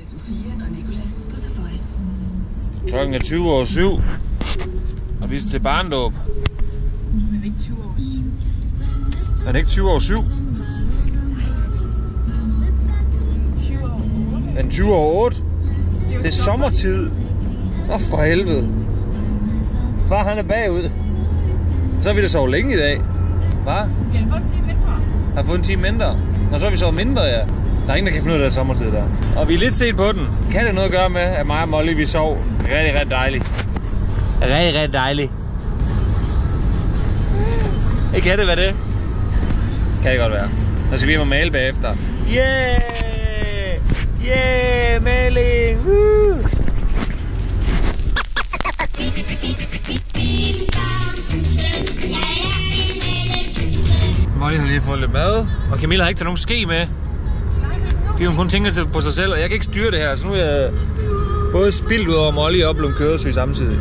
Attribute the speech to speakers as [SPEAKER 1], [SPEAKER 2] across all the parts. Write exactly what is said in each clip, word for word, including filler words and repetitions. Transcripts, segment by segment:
[SPEAKER 1] Klokken er tyve over syv. Og vi skal til barndåb.
[SPEAKER 2] Men det er ikke tyve over syv.
[SPEAKER 1] Er det ikke tyve over syv?
[SPEAKER 2] tyve over otte.
[SPEAKER 1] Er den tyve over otte? Det er sommertid. Åh, for helvede. Far, han er bagud. Så har vi da sovet længe i dag. Hva?
[SPEAKER 2] Vi har fået en time mindre.
[SPEAKER 1] Har fået en time mindre. Nå, så har vi sovet mindre, ja. Der er ingen, der kan finde ud af det sommertid der. Og vi er lidt set på den. Kan det noget at gøre med, at mig og Molly, vi sov rigtig, rigtig dejligt? Rigtig, rigtig dejligt. Ikke kan det være det? Kan det godt være. Så skal vi hjem og male bagefter. Yeah! Yeah! Maling! Woo! Molly har lige fået lidt mad, og Camilla har ikke taget nogen ske med. Fordi hun kun tænker på sig selv, og jeg kan ikke styre det her, så nu er jeg både spildt ud over Molly og blevet køresyg samtidig.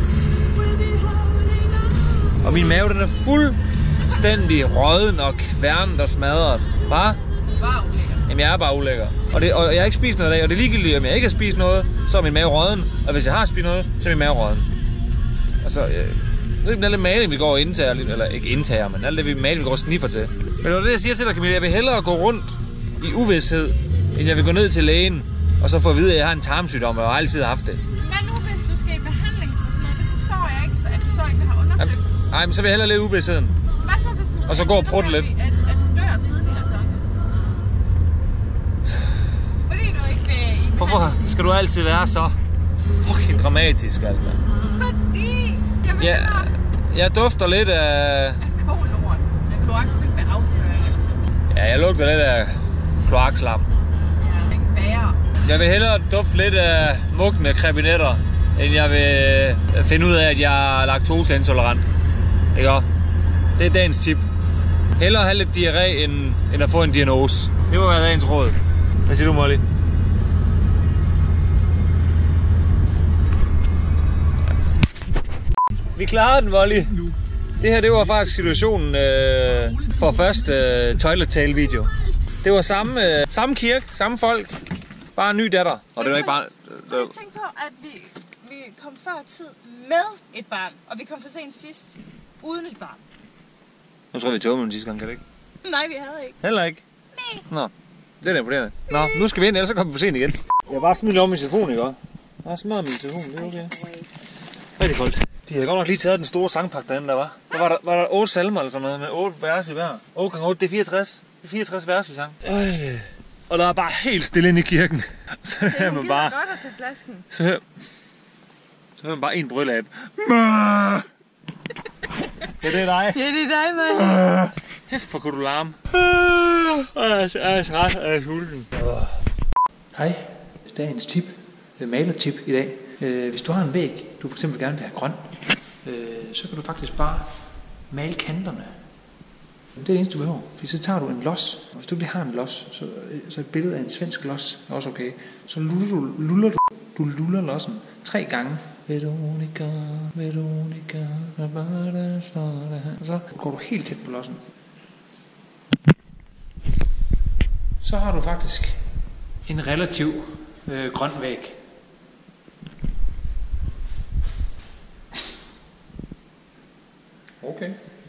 [SPEAKER 1] Og min mave, den er fuldstændig rådden og kværnet og smadret. Hva?
[SPEAKER 2] Bare ulækker.
[SPEAKER 1] Jamen, jeg er bare ulækker. Og, det, og jeg har ikke spist noget i dag, og det er ligegyldigt, om jeg ikke har spist noget, så er min mave rådden. Og hvis jeg har spist noget, så er min mave rådden. Altså, øh, det er lidt maling, vi går og indtager, eller ikke indtager, men alt det vi maling, vi går og sniffer til. Men det var det, jeg siger til dig, Camilla. Jeg vil hellere gå rundt i uvidshed, end jeg vil gå ned til lægen, og så få at vide, at jeg har en tarmsygdom, og jeg har altid haft det.
[SPEAKER 2] Hvad nu, hvis du skal i behandling for sådan noget? Det forstår jeg ikke, så at du så ikke har undersøgt.
[SPEAKER 1] Nej, men så vil jeg hellere leve uvidsheden.
[SPEAKER 2] Hvad så, hvis du...
[SPEAKER 1] Og så gå og prutte lidt.
[SPEAKER 2] At, at du dør tidligere, så? Fordi du ikke vil i...
[SPEAKER 1] Hvorfor skal du altid være så fucking dramatisk, altså?
[SPEAKER 2] Fordi... Jeg
[SPEAKER 1] Ja, jeg dufter lidt af...
[SPEAKER 2] af kolort. Af kloakfyldt med afføring.
[SPEAKER 1] Ja, jeg lugter lidt af kloakslap.
[SPEAKER 2] Ja, ikke værre.
[SPEAKER 1] Jeg vil hellere dufte lidt af mugne krebinetter, end jeg vil finde ud af, at jeg er laktoseintolerant. Ikke også? Det er dagens tip. Hellere have lidt diarré, end, end at få en diagnose. Det må være dagens råd. Hvad siger du, Molly? Vi klarede den, Molly. Det her, det var faktisk situationen øh, for første øh, Toilet Tale video. Det var samme, øh, samme kirke, samme folk, bare en ny datter. Og det var ikke bare...
[SPEAKER 2] Øh, jeg tænkte på, at vi, vi kom før tid med et barn, og vi kom for sent sidst uden et barn.
[SPEAKER 1] Nu tror jeg, vi tog med den sidste gang, kan det ikke?
[SPEAKER 2] Nej, vi havde ikke.
[SPEAKER 1] Heller ikke?
[SPEAKER 2] Nej.
[SPEAKER 1] Nå, det er da imponerende. Nå, nu skal vi ind, ellers så kommer vi for sent igen. Jeg har bare smidt om min telefon, ikke også? Jeg har smadret min telefon, det er okay. Rigtig koldt. De havde godt nok lige taget den store sangpakke derinde, der var. Der var der, var der otte salmer eller sådan noget, med otte vers i hver. otte gange otte, det er fireogtres. Det er fireogtres vers, vi sang. Øh. Og der er bare helt stille inde i kirken. Så hører man bare...
[SPEAKER 2] godt at tage flasken.
[SPEAKER 1] Så hører... Så hører man bare en brølab. Ja, det er dig.
[SPEAKER 2] Ja, det er dig, mand.
[SPEAKER 1] Hæft, hvor kunne du larme. Jeg er træt, og jeg er sulten. Hej, dagens tip. Malertip i dag. Hvis du har en væg, du for eksempel gerne vil have grøn, så kan du faktisk bare male kanterne. Det er det eneste, du behøver. Fordi så tager du en los, og hvis du ikke har en los, så, så et billede af en svensk los er også okay. Så luller du, luller du, du luller lossen tre gange. Veronica, Veronica, og så går du helt tæt på lossen. Så har du faktisk en relativ øh, grøn væg. Okay.